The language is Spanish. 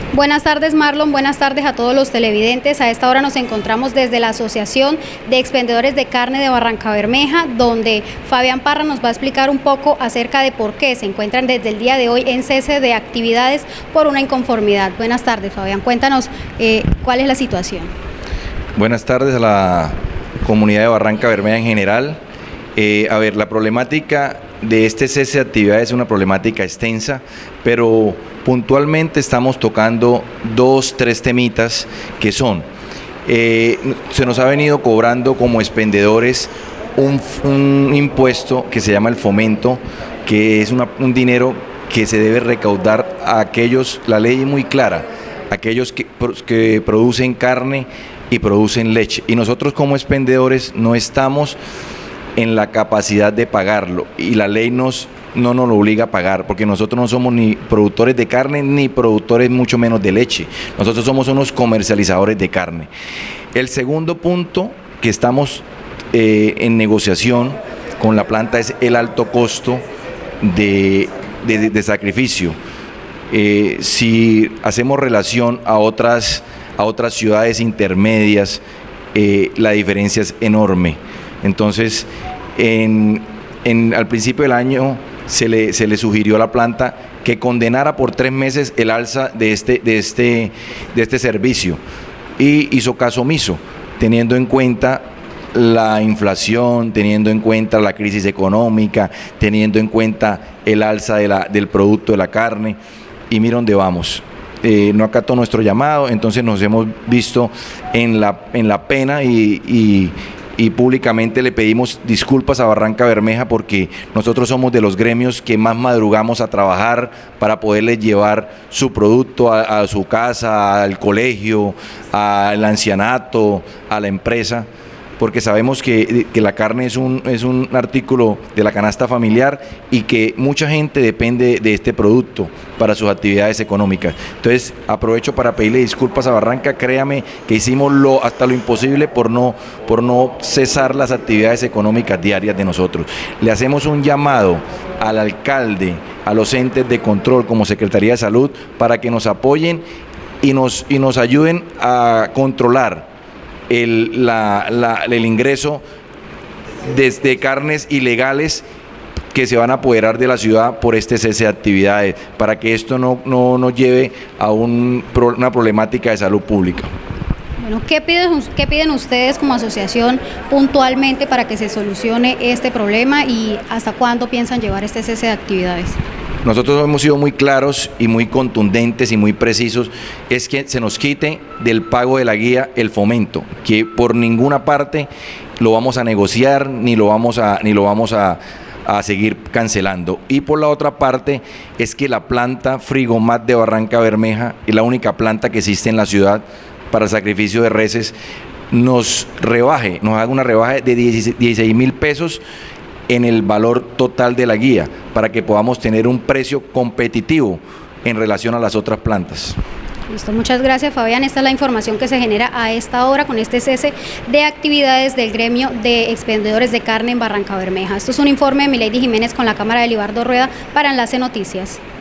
Buenas tardes, Marlon, buenas tardes a todos los televidentes. A esta hora nos encontramos desde la Asociación de Expendedores de Carne de Barrancabermeja, donde Fabián Parra nos va a explicar un poco acerca de por qué se encuentran desde el día de hoy en cese de actividades por una inconformidad. Buenas tardes, Fabián, cuéntanos cuál es la situación. Buenas tardes a la comunidad de Barrancabermeja en general. La problemática de este cese de actividades es una problemática extensa, pero puntualmente estamos tocando tres temitas que son, se nos ha venido cobrando como expendedores un impuesto que se llama el fomento, que es un dinero que se debe recaudar a aquellos, la ley es muy clara, aquellos que producen carne y producen leche, y nosotros como expendedores no estamos en la capacidad de pagarlo, y la ley no nos lo obliga a pagar, porque nosotros no somos ni productores de carne, ni productores mucho menos de leche. Nosotros somos unos comercializadores de carne. El segundo punto que estamos en negociación con la planta es el alto costo de sacrificio. Si hacemos relación a otras ciudades intermedias, la diferencia es enorme. Entonces, al principio del año se le sugirió a la planta que condenara por 3 meses el alza de este servicio, y hizo caso omiso, teniendo en cuenta la inflación, teniendo en cuenta la crisis económica, teniendo en cuenta el alza del producto de la carne, y mira dónde vamos. No acató nuestro llamado, entonces nos hemos visto en la pena y públicamente le pedimos disculpas a Barrancabermeja, porque nosotros somos de los gremios que más madrugamos a trabajar para poderles llevar su producto a su casa, al colegio, al ancianato, a la empresa, porque sabemos que la carne es un artículo de la canasta familiar y que mucha gente depende de este producto para sus actividades económicas. Entonces aprovecho para pedirle disculpas a Barranca, créame que hicimos hasta lo imposible por no cesar las actividades económicas diarias de nosotros. Le hacemos un llamado al alcalde, a los entes de control como Secretaría de Salud, para que nos apoyen y nos ayuden a controlar el ingreso desde carnes ilegales que se van a apoderar de la ciudad por este cese de actividades, para que esto no nos lleve a una problemática de salud pública. Bueno, ¿qué piden ustedes como asociación puntualmente para que se solucione este problema, y hasta cuándo piensan llevar este cese de actividades? Nosotros hemos sido muy claros y muy contundentes y muy precisos, es que se nos quite del pago de la guía el fomento, que por ninguna parte lo vamos a negociar ni lo vamos a seguir cancelando. Y por la otra parte es que la planta Frigomat de Barrancabermeja es la única planta que existe en la ciudad para el sacrificio de reses, nos haga una rebaja de 16.000 pesos en el valor total de la guía, para que podamos tener un precio competitivo en relación a las otras plantas. Listo, muchas gracias, Fabián. Esta es la información que se genera a esta hora con este cese de actividades del gremio de expendedores de carne en Barrancabermeja. Esto es un informe de Milady Jiménez con la cámara de Libardo Rueda para Enlace Noticias.